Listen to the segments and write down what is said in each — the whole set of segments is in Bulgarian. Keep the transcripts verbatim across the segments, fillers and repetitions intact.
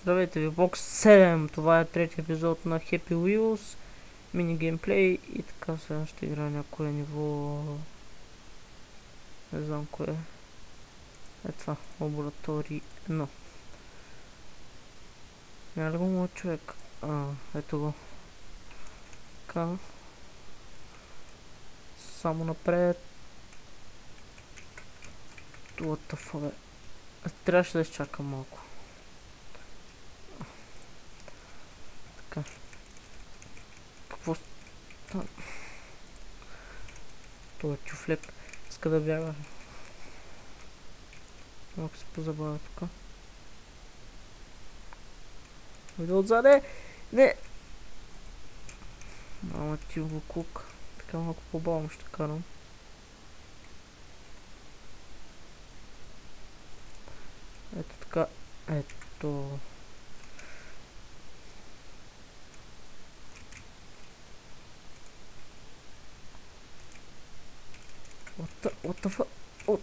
Здравейте ви, Бокс седем, това е трети епизод на Happy Wheels, мини геймплей и така сега ще играя някое ниво, не знам кое е, е това, лаборатории едно. Няма ли го моят човек? А, ето го. Така. Само напред. What the fuck, бе. Трябваше да изчакам малко. Така. Какво става? Това е чуфлек. Иска да бяга. Малко се позабавя тук. Дойде отзаде! Не! Мама ти буклук. Така малко по-бавно ще карам. Ето така. Ето. What the, what the fuck? О!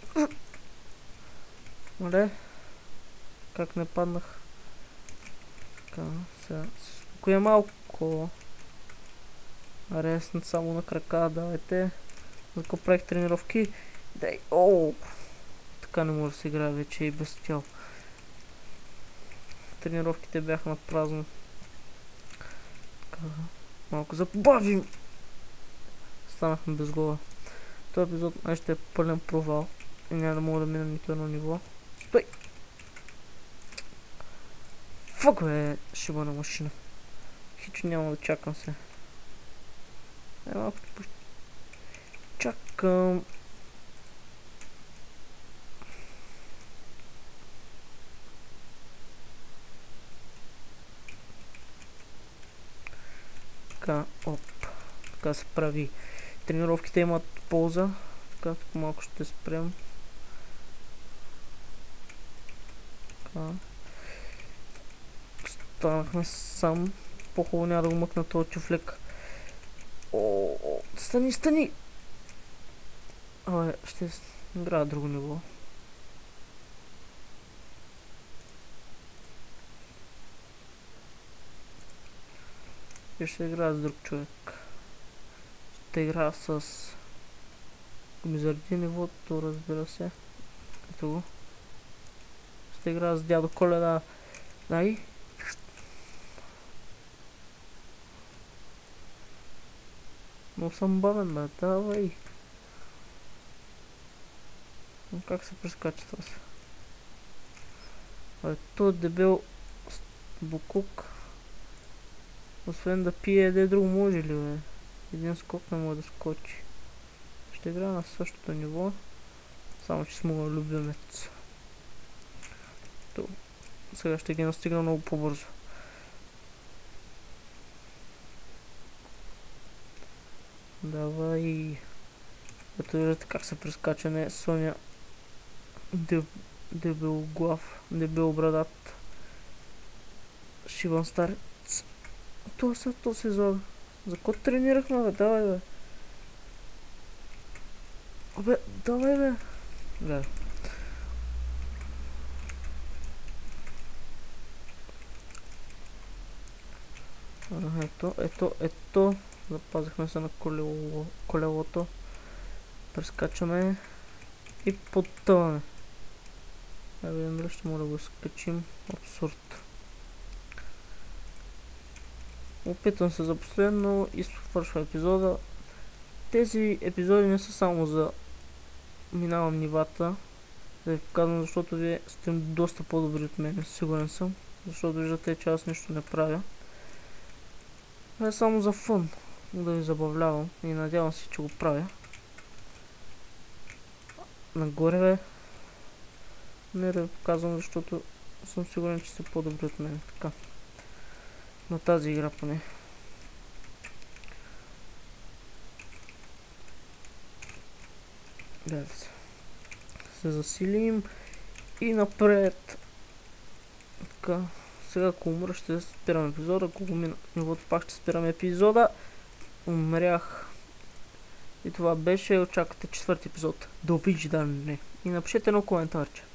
Мале? Как не паднах? Така, сега се успокоя малко. Ареснат само на крака, давайте. За какво правих тренировки? Дай, оу! Така не може да се играе вече и без тяло. Тренировките бяха на празно. Така, малко забавим. Станахме без глава. Този епизод май ще е пълен провал. И няма да мога да мина нито едно ниво. Стой! Фак, бе, шибана машина. Хич няма да чакам се. Е, малко ти чакам. Така, оп. Така се прави. Тренировките имат полза. Така, тук малко ще спрем. Така. Станахме сам. По-хубаво няма да го мъкна този чуфлек. О, о, стани, стани! Абе, ще играя друго ниво. И ще играя с друг човек. Ще играя с... Ако ми заради нивото, разбира се. Ето го. Ще играя с дядо Коледа. Дай. Но съм бавен, бе, давай. Но как се прескача това се? Абе, този дебел буклук. Освен да пие, еде друго може ли, бе? Един скок не може да скочи. Ще играя на същото ниво. Само че с моя любимец. То. Сега ще ги настигна много по-бързо. Давай. Ето виждате как се прескача, не Соня. Деб... Дебел глав. Дебел брадат. Шибан старец. Това са, то се излага. За кой тренирахме, бе? Давай, бе. Абе, давай, бе. Гледай. Ето, ето, ето. Запазихме се на колело, колелото. Прескачаме. И потъваме. Да видим дали ще може да го скачим. Абсурд. Опитвам се за последно и свършва епизода. Тези епизоди не са само за минавам нивата. Да ви показвам, защото вие сте доста по-добри от мен, сигурен съм. Защото виждате, че аз нищо не правя. Това е само за фън. Да ви забавлявам и надявам се, че го правя. Нагоре, бе. Не да ви показвам, защото съм сигурен, че сте по-добри от мен. Така. На тази игра поне. Гледайте се. Се засилим и напред. Така. Сега ако умра ще спирам епизода. Ако го мина нивото пак ще спирам епизода. Умрях. И това беше. Очаквате четвърти епизод. Довиждане. И напишете едно коментарче.